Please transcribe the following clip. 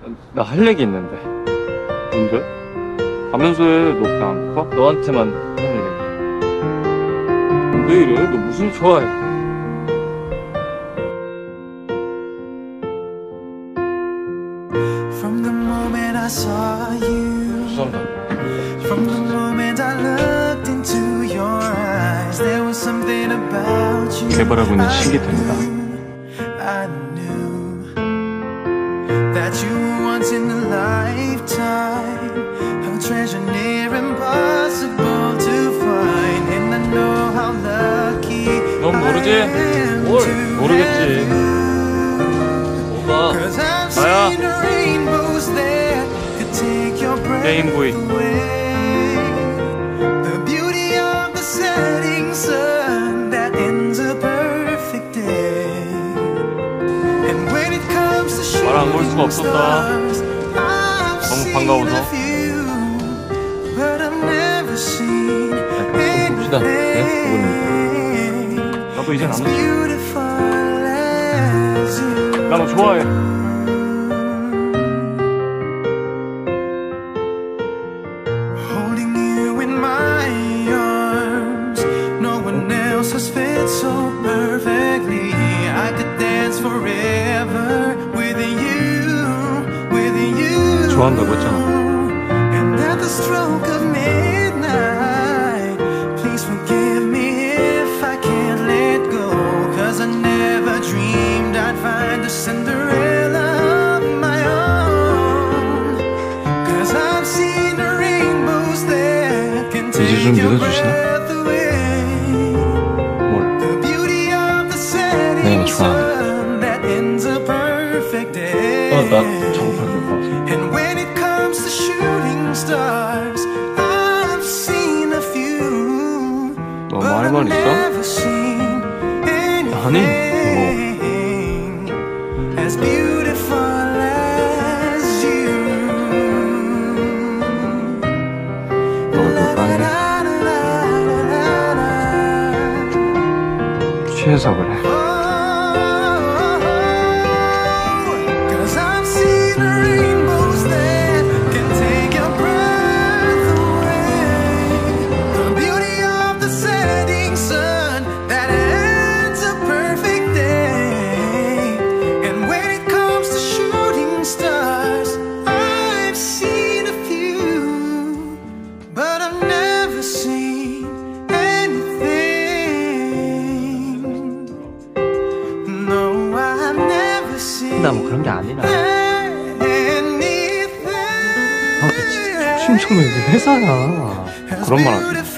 나 할 얘기 있는데. 뭔데? 가면서 해. 너 그냥 안 봐? 너한테만 하는 얘기. 왜 이래? 너 무슨 좋아해? From the moment I saw you, 죄송합니다. from the moment I looked into your eyes, there was something about you. 개발하고 있는 신기태입니다. I knew that you were once in a lifetime, a treasure near impossible to find, and I know how lucky 넌 모르지? I am 뭘 to 모르겠지. have you. 뭐가? 'Cause I've 나야. seen rainbows that could take your breath 게임보이. away. The beauty of the setting sun that ends a perfect day. And when it comes to 말안 걸 수가 shooting 없었다. stars, I've 너무 seen 반가워서. a few, but I've never seen 좀 봅시다. 네? anything 나도 이젠 안 as 웃어. beautiful as you. 나 너 좋아해. Holding you in my arms, no one else has fit so perfectly. I could dance forever with you, with you. 좋아한다고 했잖아. And at the stroke of midnight, please forgive me if I can't let go. 'Cause I never dreamed I'd find a Cinderella of my own. 'Cause I've seen the rainbows that can 이제 좀 take your 믿어주시나? breath away. 뭘? The beauty of the setting 내가 좋아하는. sun that ends a perfect day. 나 정말 봐. And when it comes to shooting stars, I've seen a few, 너 but 말 I've 있어? never seen anything as beautiful as you. 너가 뭘 빨래? 취해서 그래. Cause I've seen rainbows that can take your breath away. The beauty of the setting sun that ends a perfect day. And when it comes to shooting stars, I've seen a few, but I've never seen anything. No, I've never seen 나 뭐 그런 게 아니라. anything. 아, 그 진짜 심청래 회사야. 그런 말 하지 마.